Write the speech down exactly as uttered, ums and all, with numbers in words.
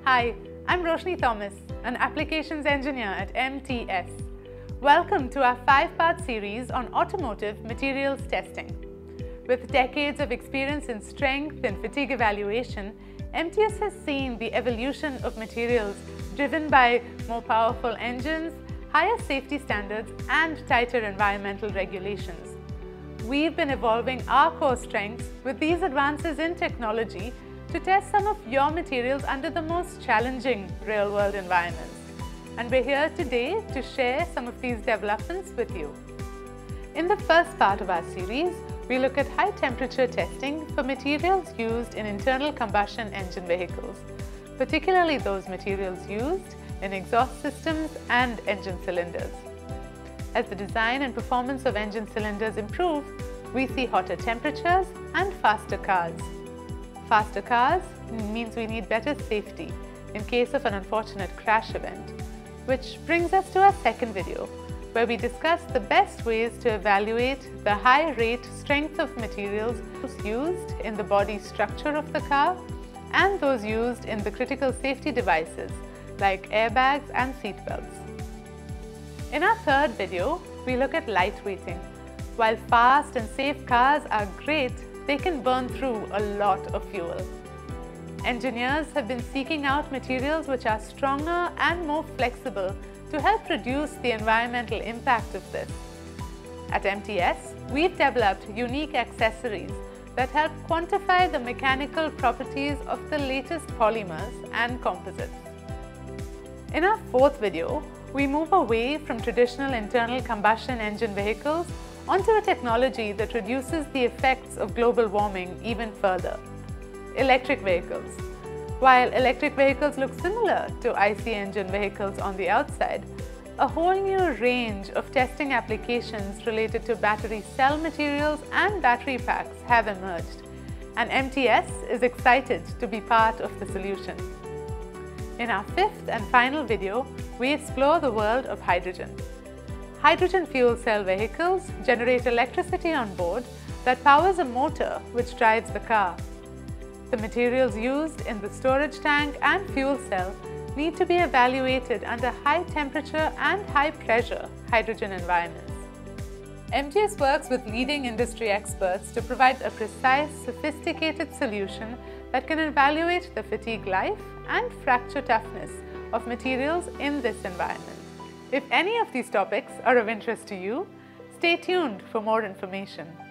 Hi, I'm Roshni Thomas, an Applications Engineer at M T S. Welcome to our five-part series on automotive materials testing. With decades of experience in strength and fatigue evaluation, M T S has seen the evolution of materials driven by more powerful engines, higher safety standards, and tighter environmental regulations. We've been evolving our core strengths with these advances in technology to test some of your materials under the most challenging real-world environments. And we're here today to share some of these developments with you. In the first part of our series, we look at high-temperature testing for materials used in internal combustion engine vehicles, particularly those materials used in exhaust systems and engine cylinders. As the design and performance of engine cylinders improve, we see hotter temperatures and faster cars. Faster cars means we need better safety in case of an unfortunate crash event, which brings us to our second video, where we discuss the best ways to evaluate the high rate strength of materials used in the body structure of the car and those used in the critical safety devices like airbags and seat belts. In our third video, we look at lightweighting. While fast and safe cars are great, they can burn through a lot of fuel. Engineers have been seeking out materials which are stronger and more flexible to help reduce the environmental impact of this. At M T S, we've developed unique accessories that help quantify the mechanical properties of the latest polymers and composites. In our fourth video, we move away from traditional internal combustion engine vehicles onto a technology that reduces the effects of global warming even further: electric vehicles. While electric vehicles look similar to I C engine vehicles on the outside, a whole new range of testing applications related to battery cell materials and battery packs have emerged, and M T S is excited to be part of the solution. In our fifth and final video, we explore the world of hydrogen. Hydrogen fuel cell vehicles generate electricity on board that powers a motor which drives the car. The materials used in the storage tank and fuel cell need to be evaluated under high temperature and high pressure hydrogen environments. M T S works with leading industry experts to provide a precise, sophisticated solution that can evaluate the fatigue life and fracture toughness of materials in this environment. If any of these topics are of interest to you, stay tuned for more information.